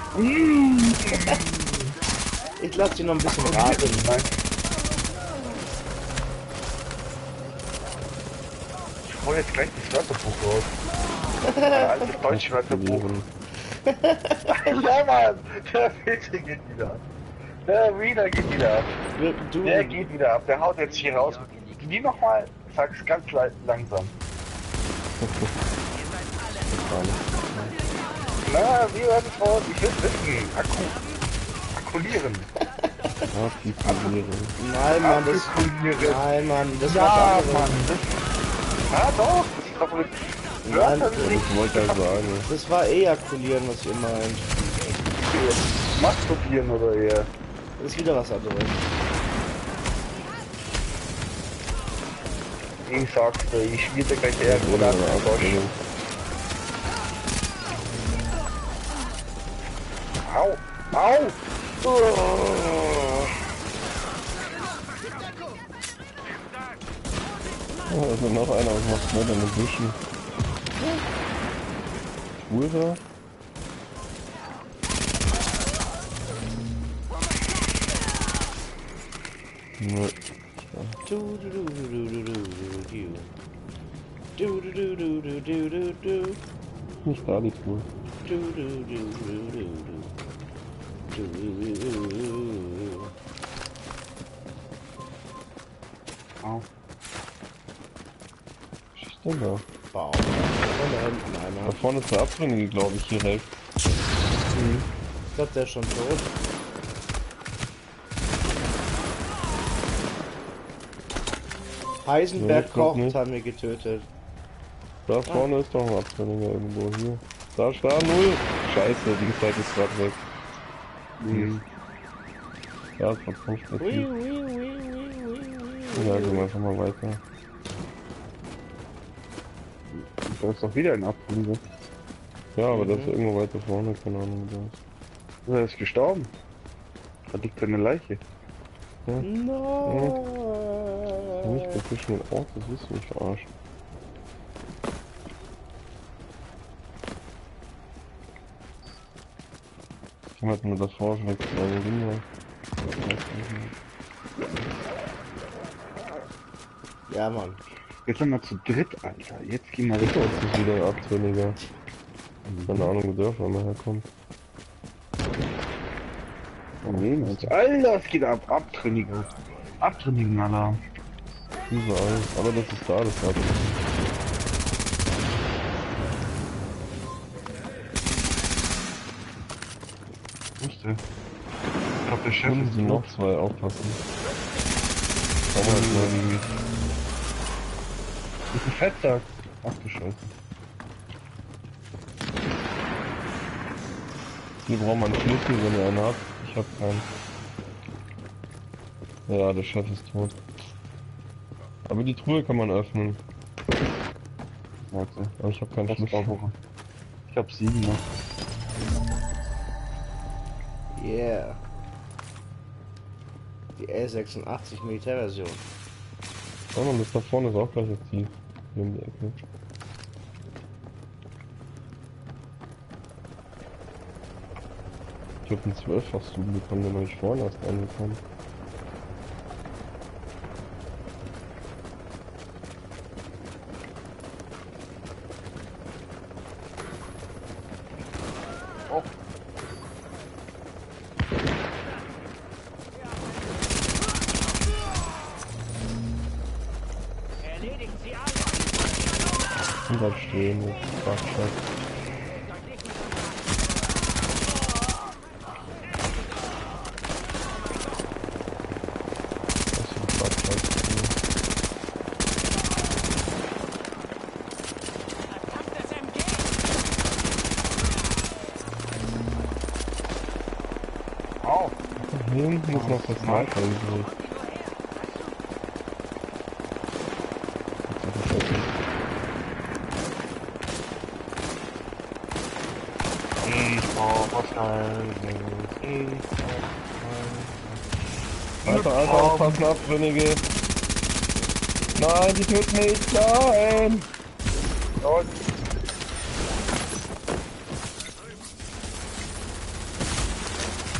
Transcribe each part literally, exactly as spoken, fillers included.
Ich lasse sie noch ein bisschen raten. Nein. Ich hol jetzt gleich das Wörterbuch raus. Ein altes deutsche Wörterbuch. Ja, Mann! Der Filter geht wieder ab. Der Wiener geht wieder ab. Du, Der geht wieder ab. Der haut jetzt hier raus. Wie nochmal? Sag's ganz langsam. Na, wie war das Wort? Ich will wissen. Akku. Akkulieren. Akkulieren. Nein, Mann, das... Akkulieren. Nein, Mann, das Ja, war Mann. Das, ja, doch. Das ist doch mit... Nein, Wörtern nicht. Das wollte ich ja sagen. Das war ejakulieren, was ihr meint. Masturbieren oder eher? Das ist wieder was anderes. Ich sag's dir, ich spiele dir gleich eher oder Bosch. Au! Au! Oh. Oh, da ist noch einer, was macht der denn mit Büschen? Schwul da? Nö. Du, du, du, du, du, du, du, du, du, du, du, du, du, du, du. Nicht da, die Schwul. Du, du, du, du, du, du. Du, du, du, du. Au. Was ist denn da? Baum. Nein, Da nein. vorne ist der Abtrünnige, glaube ich, hier rechts. Mhm. Ich glaube, der ist schon tot. Heisenberg Nee, kommt Kocht nicht. haben wir getötet. Da vorne ist doch ein Abtrünniger irgendwo hier. Da ist da null. Scheiße, die Seite ist gerade weg. Mhm. Ja, es hat nicht Ui, viel. ui, ui, ui, ui, Ja, ui. gehen wir einfach mal weiter. Da ist doch wieder ein Abtrünniger. Ja, aber das Mhm. ist irgendwo weiter vorne, keine Ahnung, wo das ist. Er ist gestorben. Da liegt seine Leiche. No. Nicht der Fisch mit Ort, das ist mich verarscht. Ich hab mir das vorschlägt, weil wir sind ja. Ja, Mann. Jetzt sind wir zu dritt, Alter. Jetzt gehen wir Das richtig. ist wieder ein Abtrünniger. Keine Ahnung, wo der von herkommt. Nee, Mensch. Alter, es geht ab. Abtrünniger. Abtrünnigen Alarm. Überall. Aber das ist da, das hat. Wusste. Ich glaube, der Chef Können ist Sie tot. noch zwei aufpassen. Schau mal, wie ist ein Fettsack. Ach du Scheiße. Hier braucht man einen Schlüssel, wenn ihr einen habt. Ich hab keinen. Ja, der Chef ist tot. Aber die Truhe kann man öffnen. Warte. Aber ich hab keinen Das Schlüssel. war Woche. Ich hab sieben noch. Yeah. Die L sechsundachtzig Militärversion. Oh man, das da vorne ist auch gleich das Ziel. Hier in die Ecke. Ich hab einen zwölffach Zoom bekommen, den hab ich vorhin erst angekommen. Oh. Erledigen Sie alle! Und bleib stehen, jetzt Quatsch. Was für ein Quatsch. Verdammtes M G! Au. Hier hinten ist noch das Sniper übrig. Ich brauch was Heiles. Alter, Alter, aufpassen, Abtrünnige! Nein, die töten mich! Nein! Und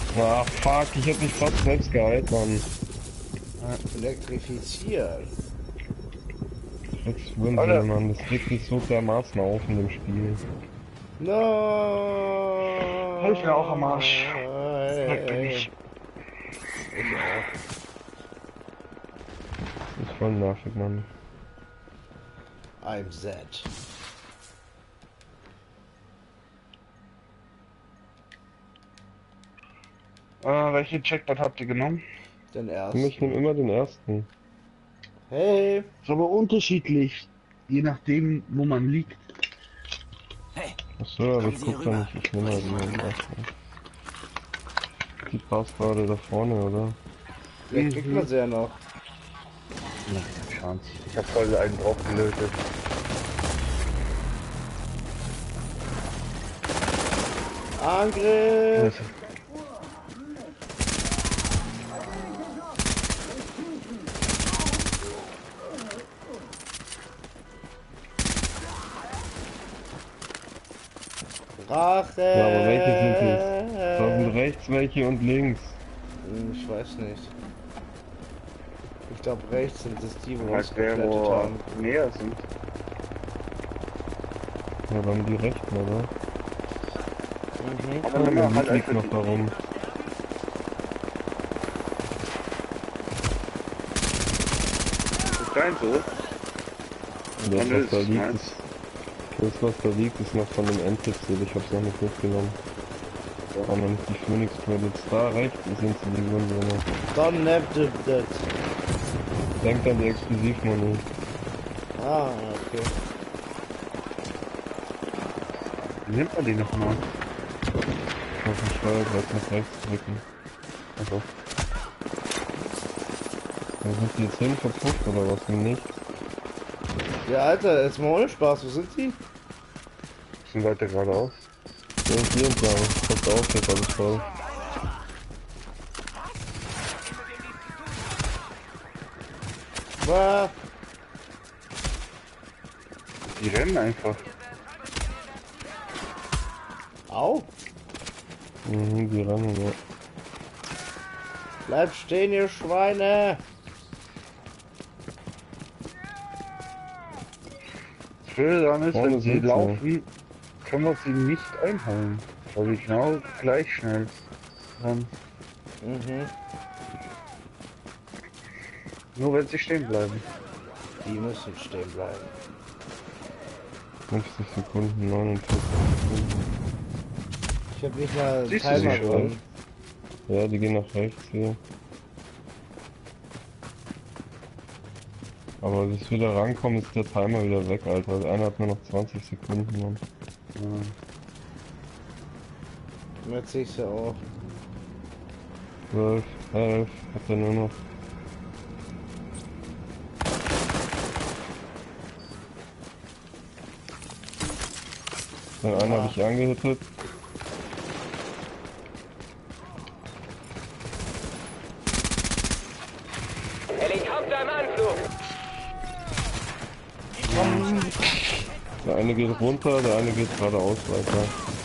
Ah, fuck, ich hab mich fast selbst geheilt, Mann. Elektrifiziert. Jetzt schwimmen Alter. sie, Mann. Das regt mich so dermaßen auf in dem Spiel. No. Hilf mir auch am Arsch. Leck mich. Ich auch. Ist voll nervig, Mann. I'm Z. Äh, welche Checkpoint habt ihr genommen? Den Ich ersten. nehme immer den ersten. Hey. Ist aber unterschiedlich. Je nachdem, wo man liegt. Achso, aber Kommen ich Sie guck hier da rüber. nicht. Ich nehme halt immer den ersten. Die passt gerade da vorne, oder? Vielleicht kriegt man sie ja noch. Ja, Chance. Ich hab voll einen drauf gelötet. Angriff. Rache. Ja, aber welche sind es? Da sind rechts welche und links. Hm, Ich weiß nicht. Ich glaube rechts sind es die, wo wir uns Halt der, geklettet wo haben. näher sind. Ja, dann die rechten, oder? Mhm. Aber Ja, nimm der mal halt Lied liegt einfach noch die... darum. Ist dein so? Das, Dann was ist da es liegt, meins. ist... Das, was da liegt, ist noch von dem Endpixel. Ich hab's noch nicht mitgenommen. War noch nicht die Phoenix Credits. Da rechts sind sie, die wurden so noch. Dann nehmt ihr das. Denkt an die Exklusivmoney. Ah, okay. Wie nimmt man die nochmal? Auf den Steuerkreuz nach rechts drücken. Also, Da sind die jetzt hin verpufft oder was? Wenn nicht? Ja, Alter, jetzt mal ohne Spaß. Wo sind die? sind weiter geradeaus. Ja, hier entlang. Passt auf, jetzt alles voll. Was? Die rennen einfach. Au. Mhm, die rennen, ja. Bleibt stehen, ihr Schweine. Das Blöde daran ist, Vorne wenn sie sind sie. laufen, können wir sie nicht einholen. Weil die genau gleich schnell sind. Mhm. Nur wenn sie stehen bleiben. Die müssen stehen bleiben. fünfzig Sekunden, neunundvierzig Sekunden. Ich habe nicht mal einen Siehst du sie Timer schon? drin. Ja, die gehen nach rechts hier. Aber bis wir da rankommen, ist der Timer wieder weg, Alter. Also einer hat nur noch zwanzig Sekunden, Mann. Jetzt sehe ich sie auch. zwölf, elf, hat er nur noch. Den einen habe ich angehittet. Helikopter im Anflug. Der eine geht runter, der eine geht geradeaus weiter.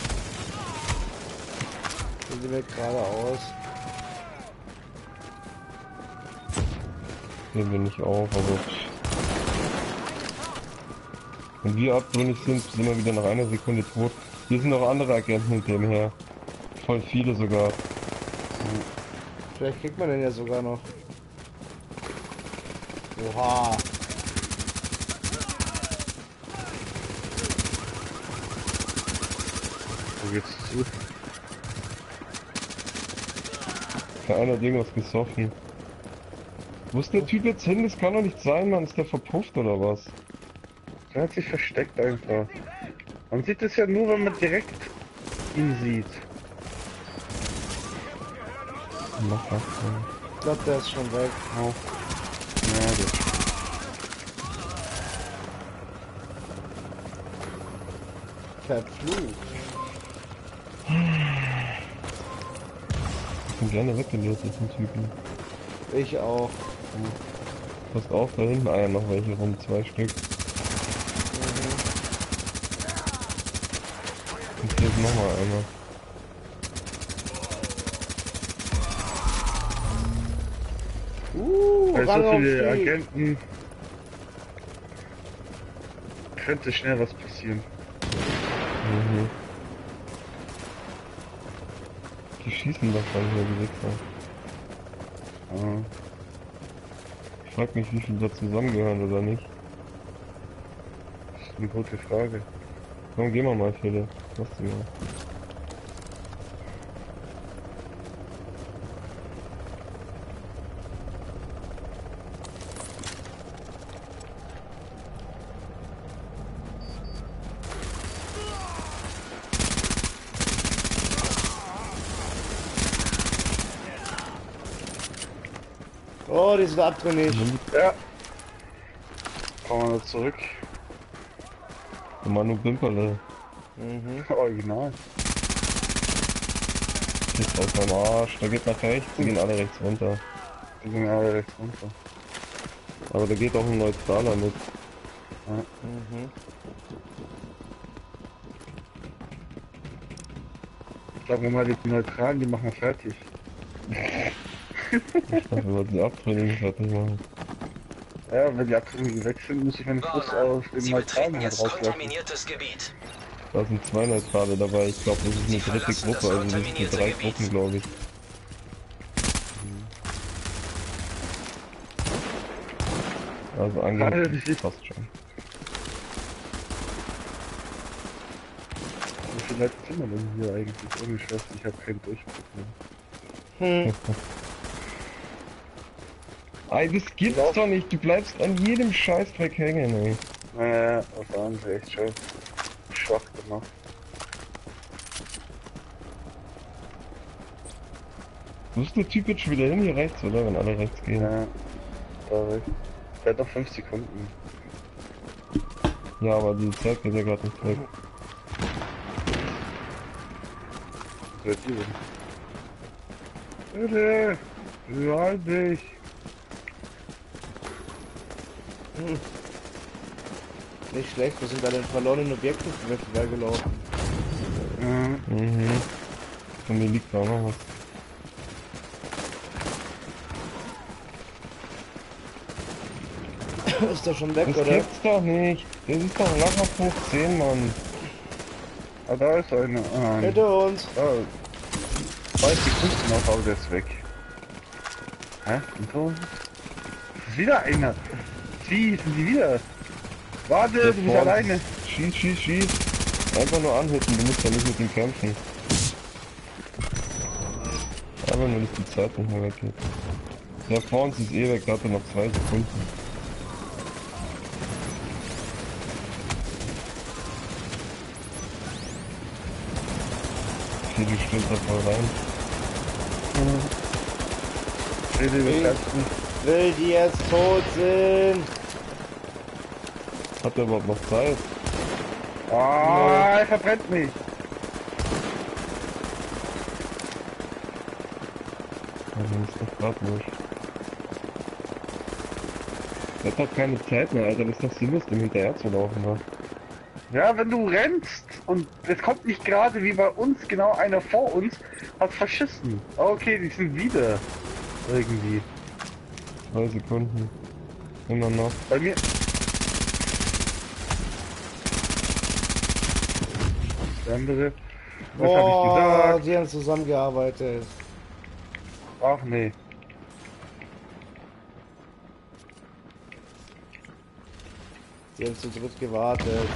Sind sie weg geradeaus? Hier bin ich auch, aber... Wenn wir abtrünnig sind, sind wir wieder nach einer Sekunde tot. Hier sind noch andere Agenten hinter dem her. Voll viele sogar. Vielleicht kriegt man den ja sogar noch. Oha. Wo geht's zu? Der eine hat irgendwas gesoffen. Wo ist der Typ jetzt hin? Das kann doch nicht sein, Mann. Ist der verpufft oder was? Der hat sich versteckt einfach. Man sieht es ja nur, wenn man direkt ihn sieht. Mach was. Ich glaube, der ist schon weg. Auch. Ja, das. Verflucht. Ich bin gerne weggelöst, diesen Typen. Ich auch. Passt auf, da hinten eiern noch welche rum, zwei Stück. Und hier ist nochmal einer. Bei so viele Rangaufstieg. Agenten könnte schnell was passieren. Mhm. Die schießen doch dann hier, die Wichser. Ah. Ich frag mich, wie viele da zusammengehören oder nicht. Das ist eine gute Frage. Komm, gehen wir mal, Philipp. Lass sie mal. Oh, die sind abtrünnig. Ja. Kommen wir zurück. Der Manu Bimperle. Mhm. Original. Ist aus meinem Arsch. Der geht nach rechts, die gehen alle rechts runter. Die sind alle rechts runter. Aber da geht auch ein Neutraler mit. Mhm. Sagen wir mal, die Neutralen, die machen wir fertig. Ich dachte, wir wollten die Abtrünnigen fertig machen. Ja, wenn die Abtrünnigen weg sind, muss ich meinen Fuß aus dem Sie Neutralen betreten halt jetzt rauswerfen. kontaminiertes Gebiet. Da sind zwei Neutrale dabei. Ich glaube, das ist eine Sie dritte verlassen das Gruppe. Also das sind kontaminierte drei Gebiet. Gruppen, glaube ich. Also Alter, angenehm. wie- Passt schon. Wie viele Leute sind wir denn hier eigentlich? Ohne Scheiß, ich habe keinen Durchblick mehr. Hm. Ey, das gibt's Ja. doch nicht. Du bleibst an jedem Scheißdreck hängen, ey. Naja, das haben sie echt schön schwach gemacht. Wo ist der Typ jetzt schon wieder hin? Hier rechts, oder? Wenn alle rechts gehen. Ja, da recht. Der hat noch fünf Sekunden. Ja, aber die Zeit geht ja gerade nicht weg. Was wird die denn? Bitte! Behalte dich! Nicht schlecht, wir sind an den verlorenen Objekten vorbeigelaufen. Ja. Mhm. Von mir liegt da auch noch was. Ist der schon weg, Das oder? gibt's doch nicht. Das ist doch locker fünfzehn, Mann. Ah, da ist einer. Ah, Hinter uns. da. Zwei Sekunden noch, aber der ist weg. Hä? Und so? Ist wieder einer. Sie sind die wieder. Warte, Der du bist vorne. alleine. Schieß, schieß, schieß. Einfach nur anhitten, du musst ja nicht mit ihm kämpfen. Aber nur, dass die Zeit nicht mehr weggeht. Der vor uns ist eh weg, da hat er noch zwei Sekunden. Hier, die stimmt da voll rein. Rede Hey. über Katzen. Will die jetzt tot sind? Hat er überhaupt noch Zeit? Ah, er verbrennt mich. Also ist doch grad wurscht. Er hat doch keine Zeit mehr, Alter. Das ist doch sinnlos, dem hinterher zu laufen, da. Ja, wenn du rennst und es kommt nicht gerade wie bei uns genau einer vor uns, hat verschissen. Okay, die sind wieder irgendwie. Zwei Sekunden. Immer noch. Bei mir. Der andere. Was Oh, habe ich gesagt? die haben zusammengearbeitet. Ach nee. Die haben zu dritt gewartet.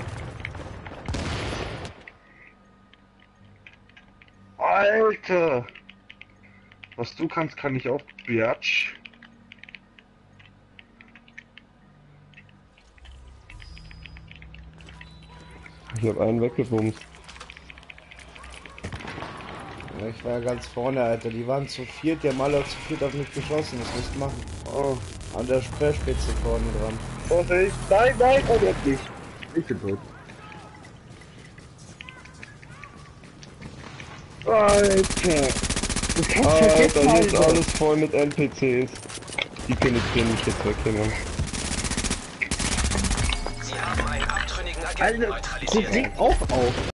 Alter! Was du kannst, kann ich auch, Biatch. Ich hab einen weggebumst. Ja, ich war ja ganz vorne, Alter. Die waren zu viert, die haben alle zu viert auf mich geschossen. Was willst du machen? Oh, An der Speerspitze vorne dran. Vorsicht! Nein, nein, oh, jetzt nicht. Ich bin tot. Alter! Das kannst du Alter, vergessen, hier ist Alter! alles voll mit N P Cs. Die können ich hier nicht jetzt wegnehmen. Sie haben einen abtrünnigen Agenten Alter, neutralisiert. Guck auch auf!